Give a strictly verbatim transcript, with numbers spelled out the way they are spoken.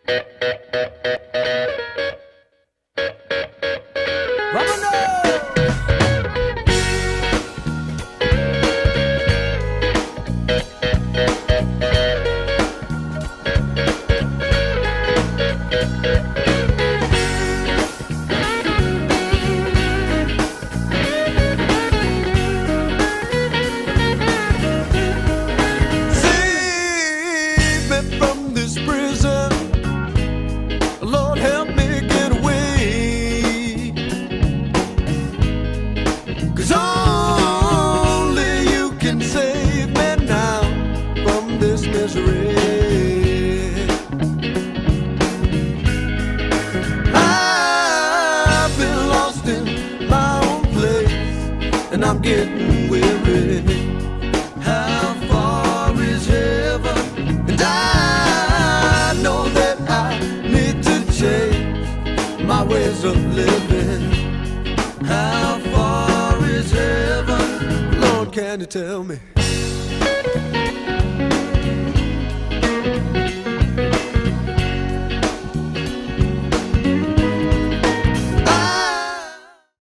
And I'm getting weary. How far is heaven? And I know that I need to change my ways of living. How far is heaven? Lord, can you tell me?